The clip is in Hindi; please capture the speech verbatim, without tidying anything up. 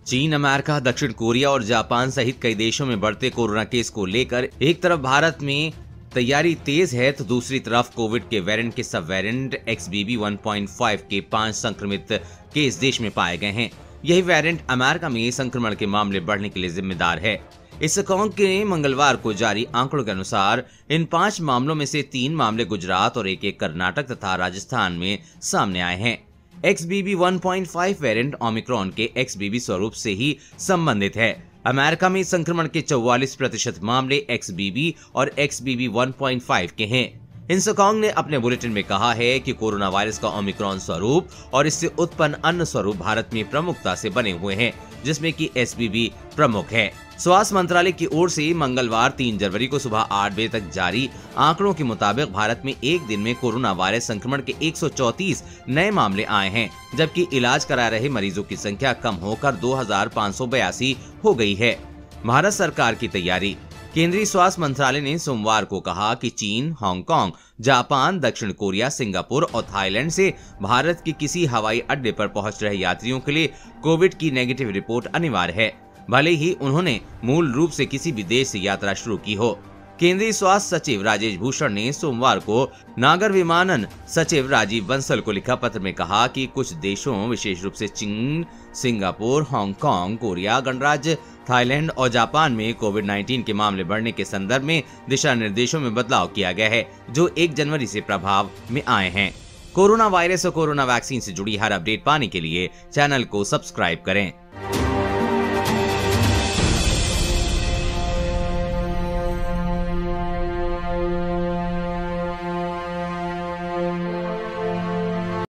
चीन, अमेरिका, दक्षिण कोरिया और जापान सहित कई देशों में बढ़ते कोरोना केस को लेकर एक तरफ भारत में तैयारी तेज है तो दूसरी तरफ कोविड के वेरिएंट के सब variant X B B one point five के पांच संक्रमित केस देश में पाए गए हैं। यही वेरिएंट अमेरिका में संक्रमण के मामले बढ़ने के लिए जिम्मेदार है। इस कांग के मंगलवार को जारी आंकड़ों के अनुसार इन पांच मामलों में से तीन मामले गुजरात और एक एक कर्नाटक तथा राजस्थान में सामने आए हैं। X B B one point five variant Omicron के एक्स बी बी स्वरूप से ही संबंधित है। अमेरिका में संक्रमण के चौवालीस प्रतिशत मामले एक्स बी बी और X B B one point five के हैं। इंसोकॉन्ग ने अपने बुलेटिन में कहा है कि कोरोना वायरस का ओमिक्रॉन स्वरूप और इससे उत्पन्न अन्य स्वरूप भारत में प्रमुखता से बने हुए हैं, जिसमें कि एस बी बी प्रमुख है। स्वास्थ्य मंत्रालय की ओर से मंगलवार तीन जनवरी को सुबह आठ बजे तक जारी आंकड़ों के मुताबिक भारत में एक दिन में कोरोना वायरस संक्रमण के एक सौ चौंतीस नए मामले आए हैं, जबकि इलाज करा रहे मरीजों की संख्या कम होकर दो हजार पाँच सौ बयासी हो गई है। भारत सरकार की तैयारी। केंद्रीय स्वास्थ्य मंत्रालय ने सोमवार को कहा कि चीन, हांगकांग, जापान, दक्षिण कोरिया, सिंगापुर और थाईलैंड से भारत के किसी हवाई अड्डे पर पहुंच रहे यात्रियों के लिए कोविड की नेगेटिव रिपोर्ट अनिवार्य है, भले ही उन्होंने मूल रूप से किसी भी देश से यात्रा शुरू की हो। केंद्रीय स्वास्थ्य सचिव राजेश भूषण ने सोमवार को नागर विमानन सचिव राजीव बंसल को लिखा पत्र में कहा कि कुछ देशों विशेष रूप से चीन, सिंगापुर, हांगकांग, कोरिया गणराज्य, थाईलैंड और जापान में कोविड नाइन्टीन के मामले बढ़ने के संदर्भ में दिशा निर्देशों में बदलाव किया गया है, जो एक जनवरी से प्रभाव में आए हैं। कोरोना वायरस और कोरोना वैक्सीन से जुड़ी हर अपडेट पाने के लिए चैनल को सब्सक्राइब करें।